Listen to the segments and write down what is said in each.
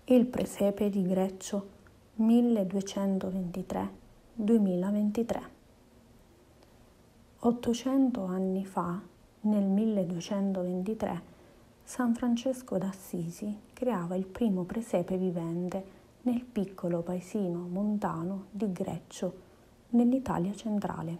Il presepe di Greccio 1223-2023. 800 anni fa, nel 1223, San Francesco d'Assisi creava il primo presepe vivente nel piccolo paesino montano di Greccio, nell'Italia centrale.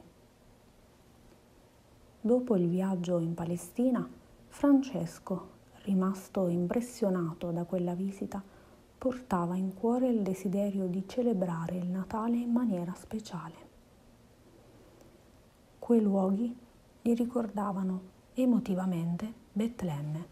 Dopo il viaggio in Palestina, Francesco, rimasto impressionato da quella visita, portava in cuore il desiderio di celebrare il Natale in maniera speciale. Quei luoghi gli ricordavano emotivamente Betlemme.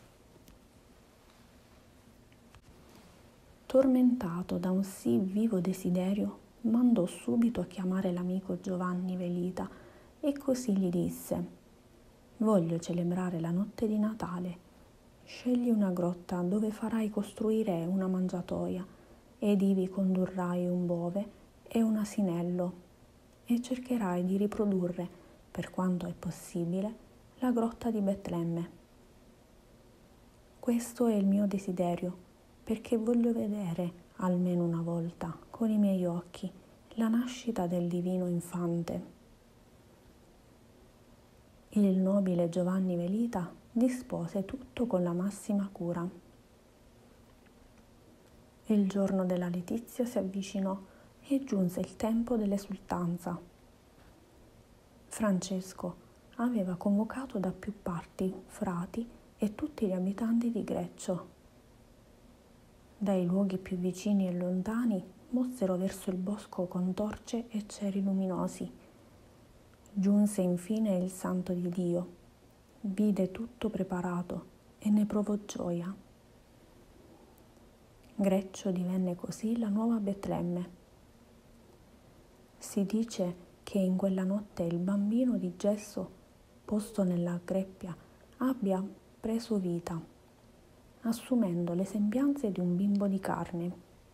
Tormentato da un sì vivo desiderio, mandò subito a chiamare l'amico Giovanni Velita e così gli disse: «Voglio celebrare la notte di Natale. Scegli una grotta dove farai costruire una mangiatoia ed ivi condurrai un bove e un asinello e cercherai di riprodurre, per quanto è possibile, la grotta di Betlemme. Questo è il mio desiderio, perché voglio vedere, almeno una volta, con i miei occhi, la nascita del divino infante». Il nobile Giovanni Velita dispose tutto con la massima cura. Il giorno della letizia si avvicinò e giunse il tempo dell'esultanza. Francesco aveva convocato da più parti frati e tutti gli abitanti di Greccio. Dai luoghi più vicini e lontani mossero verso il bosco con torce e ceri luminosi. Giunse infine il santo di Dio. Vide tutto preparato e ne provò gioia. Greccio divenne così la nuova Betlemme. Si dice che in quella notte il bambino di gesso, posto nella greppia, abbia preso vita, assumendo le sembianze di un bimbo di carne.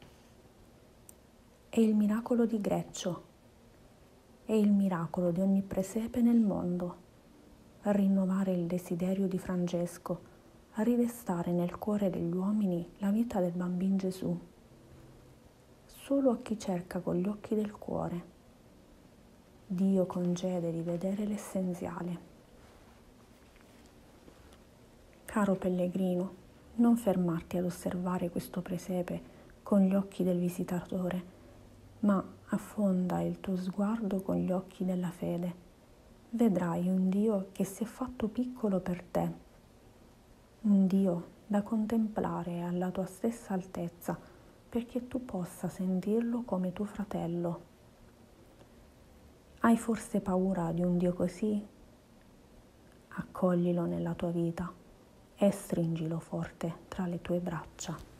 È il miracolo di Greccio, è il miracolo di ogni presepe nel mondo. A rinnovare il desiderio di Francesco, a ridestare nel cuore degli uomini la vita del bambino Gesù. Solo a chi cerca con gli occhi del cuore, Dio concede di vedere l'essenziale. Caro pellegrino, non fermarti ad osservare questo presepe con gli occhi del visitatore, ma affonda il tuo sguardo con gli occhi della fede. Vedrai un Dio che si è fatto piccolo per te, un Dio da contemplare alla tua stessa altezza, perché tu possa sentirlo come tuo fratello. Hai forse paura di un Dio così? Accoglilo nella tua vita e stringilo forte tra le tue braccia.